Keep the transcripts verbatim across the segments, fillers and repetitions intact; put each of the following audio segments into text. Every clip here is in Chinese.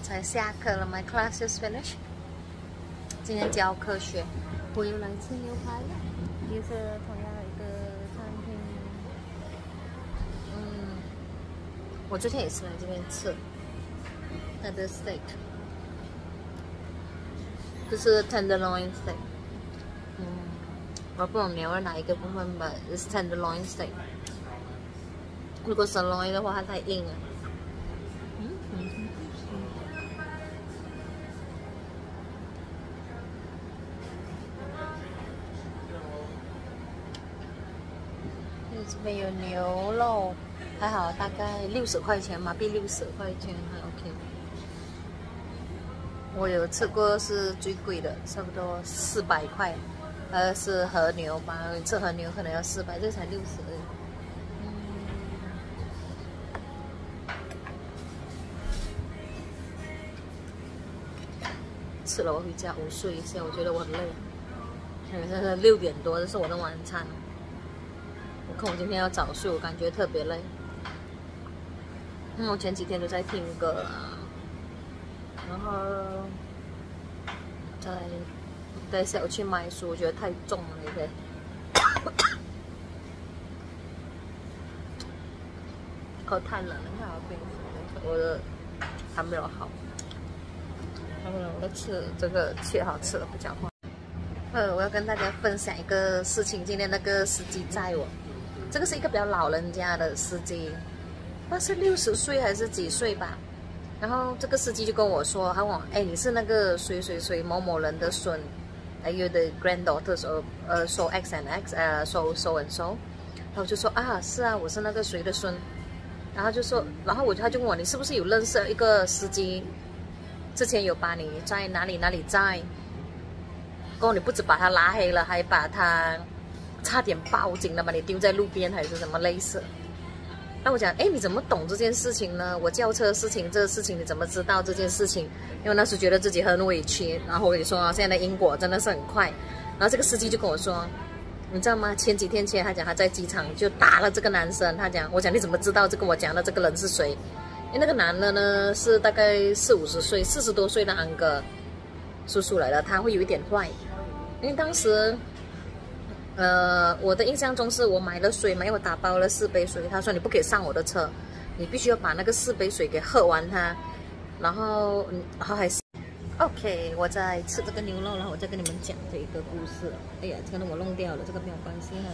才下课了 ，My class is finished。今天教科学，我又来吃牛排了，也是同样的一个餐厅。嗯，我之前也是来这边吃它的 steak， 这是 tenderloin steak。嗯，我不懂牛是哪一个部分吧 ，is tenderloin steak。如果 sirloin 的话，它太硬了。嗯嗯嗯。这边有牛肉，还好，大概六十块钱，马币六十块钱还 OK。我有吃过是最贵的，差不多四百块，呃，是和牛吧？吃和牛可能要四百，这才六十而已。吃了我回家午睡一下，我觉得我很累。现在是六点多，这是我的晚餐。我看我今天要早睡，我感觉特别累。因为我前几天都在听歌啊，然后在在小区买书，我觉得太重了那些。口太冷了，你看我冰水，我的还没有好。他们我吃这个切好吃了，不讲话。呃，我要跟大家分享一个事情。今天那个司机载我，这个是一个比较老人家的司机，他是六十岁还是几岁吧？然后这个司机就跟我说，他问我，哎，你是那个谁谁谁某某人的孙，还有的 granddaughter so 呃 so x and x 呃 so so and so， 然后我就说啊，是啊，我是那个谁的孙。然后就说，然后我他就问我，你是不是有认识一个司机？之前有把你在哪里哪里在，过后你不止把他拉黑了，还把他差点报警了，把你丢在路边还是什么类似。那我讲，哎，你怎么懂这件事情呢？我轿车的事情，这个事情你怎么知道这件事情？因为那时觉得自己很委屈，然后我跟你说，现在的因果真的是很快。然后这个司机就跟我说，你知道吗？前几天前他讲他在机场就打了这个男生，他讲，我讲你怎么知道这个我讲的这个人是谁？因为那个男的呢是大概四五十岁、四十多岁的安哥叔叔来了，他会有一点坏。因为当时，呃，我的印象中是我买了水嘛，因为我打包了四杯水，他说你不可以上我的车，你必须要把那个四杯水给喝完它，然后，然后还是 OK， 我在吃这个牛肉，然后我再跟你们讲这一个故事。哎呀，可能我弄掉了，这个没有关系哈。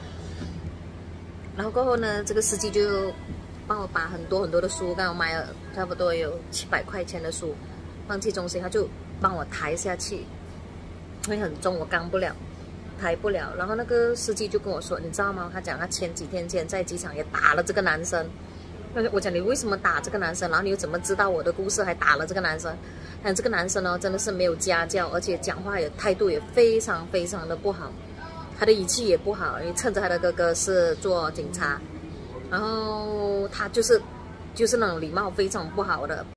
然后过后呢，这个司机就帮我把很多很多的书，刚好买了差不多有七百块钱的书放去中心，他就帮我抬下去，会很重，我扛不了，抬不了。然后那个司机就跟我说，你知道吗？他讲他前几天前在机场也打了这个男生。我讲你为什么打这个男生？然后你又怎么知道我的故事还打了这个男生？但这个男生呢，真的是没有家教，而且讲话也态度也非常非常的不好，他的语气也不好，因为趁着他的哥哥是做警察。然后他就是就是那种礼貌非常不好的。